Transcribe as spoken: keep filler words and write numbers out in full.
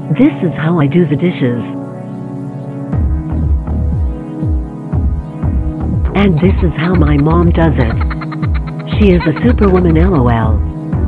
This is how I do the dishes. And this is how my mom does it. She is a superwoman, lol.